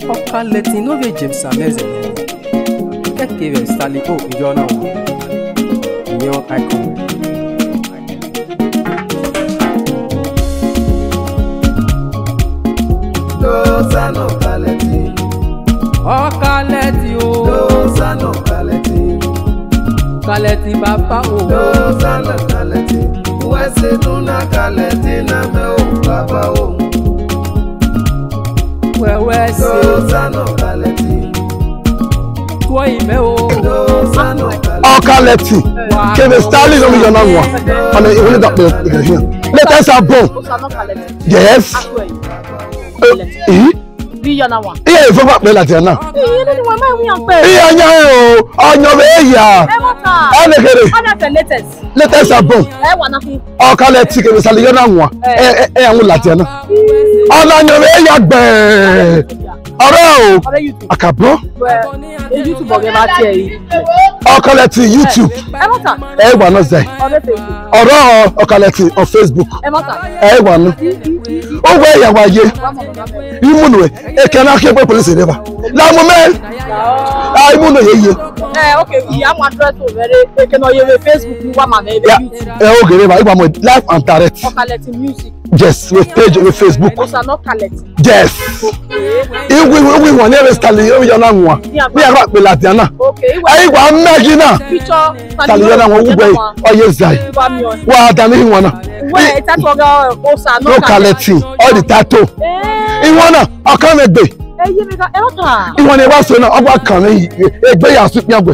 Okaleti no be James Amazing. Get Stanley iyonawan. Neon icon. OSA N OKALETI. Okaleti o. OSA N OKALETI. Okaleti baba o. OSA N OKALETI. OSA N OKALETI na me o baba o. OSA N OKALETI. OSA N Okaleti. Kebe Stanley no iyonawan. And it really got the here. Let us have both. Yes. Iyonawan. Yeah, if I play like that now. Let us have both. Okaleti kebe Stanley iyonawan. Akabo. Okaleti YouTube. Everyone say. Okaleti on Facebook. Everyone. Oh, where you are you? You know it. Can I keep police never? Now, moment. I know you. Okay, we have address over. Can you Facebook? You want my baby? Okay, I live and direct. Okaleti music. Yes, with page with Facebook. OSA N OKALETI. Yes. If we want to Stanley iyonawan. We are not Beladiana. Okay. I want Magina. Stanley iyonawan we go. Oh yes, I. Wa dani wana. Where it's at OSA N OKALETI. All the tattoo. Iwana akamegbe. Iwana wa so na oba kan egbe ya su piagbe.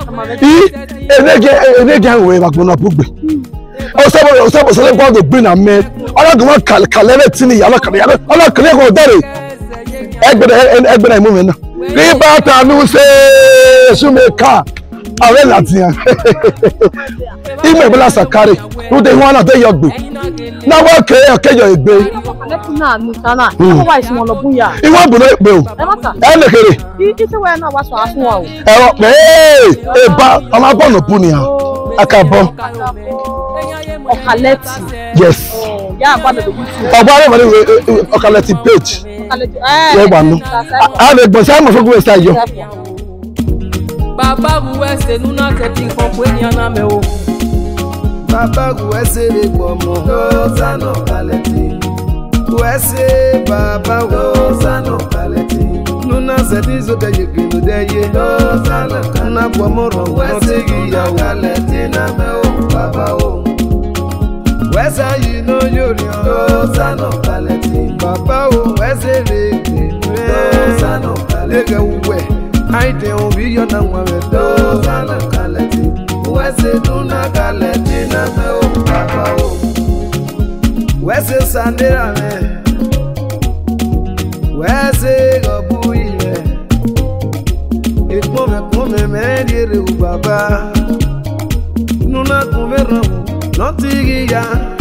Enege we ba gbona bugbe. Osabo go to bring a man. Olagun Kaleti ni Olakale go dare. Egbe movement na. Riba ta nu se sumeka. Awe latian. Ime bela sakare. Who dey wan dey yogbe. Na wa keyo egbe. Na mi kana. Wa isi mo lo bunya. Iwo bu no egbe o. Elekere. Iti we na wa so asun wa o. Ero pe ba ama bono bu ni ha. Akabo. Okaleti. Yes. Yeah, one of the YouTube. Okaleti page. Okaleti. Yeah, one. I have a some of you say yo. Baba OSA N OKALETI komponiana me o. Baba OSA OSA N OKALETI. OSA Baba OSA N OKALETI. Nuna sedizo de yekino de ye. OSA N OKALETI. Na bomoro OSA N OKALETI na me o baba o. OSA you know yori OSA N OKALETI. Baba o OSA leke. OSA N OKALETI. Uwe. I don't be your number. OSA N OKALETI. OSA N OKALETI na me o baba o. OSA Sandera me. OSA Gobuyi me. Ekome me dire u baba. Nuna converramo, non ti guia.